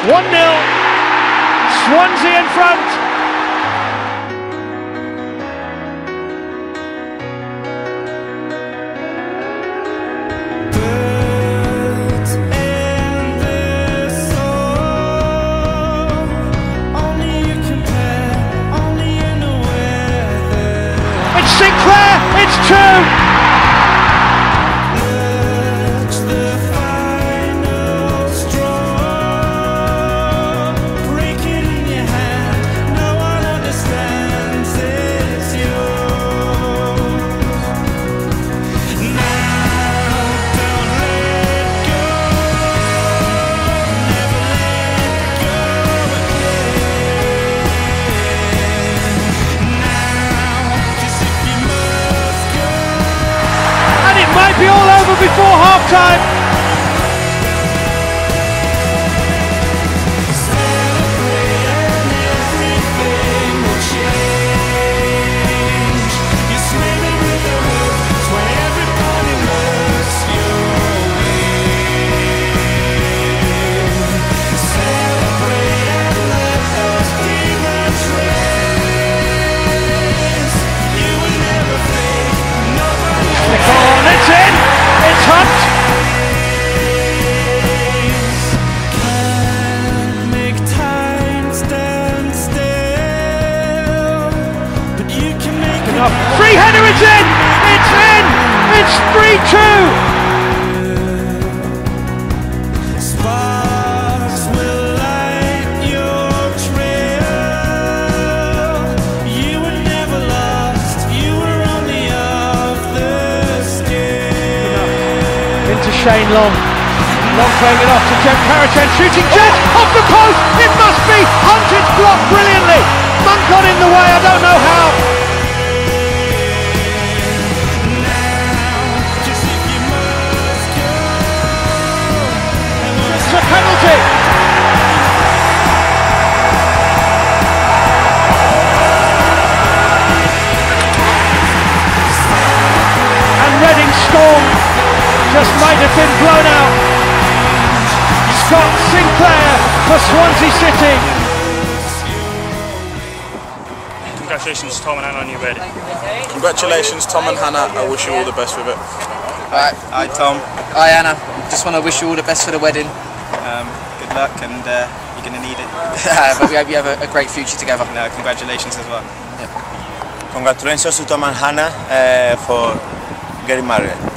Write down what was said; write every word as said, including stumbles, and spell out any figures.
one nil, Swansea in front. It's Sinclair, it's two. Might be all over before half time. It's in! It's Hunt! Can't make time stand still, but you can make it up. Free header, it's in! It's in! It's three two! Sparks will light your trail. You were never lost, you were only off the Shane Long. Long playing it off to Jem Karachen, shooting Jet off the post. It must be. Hunt is blocked brilliantly. Monk got in the way. I don't know how. It's a penalty. And Reading Storm just might have been blown out. Scott Sinclair for Swansea City. Congratulations Tom and Hannah on your wedding. Congratulations Tom and Hannah, I wish you all the best with it. Hi, Hi Tom. Hi Anna, just want to wish you all the best for the wedding. Um, good luck and uh, you're going to need it. But we hope you have a, a great future together. No, congratulations as well. Yeah. Congratulations to Tom and Hannah uh, for getting married.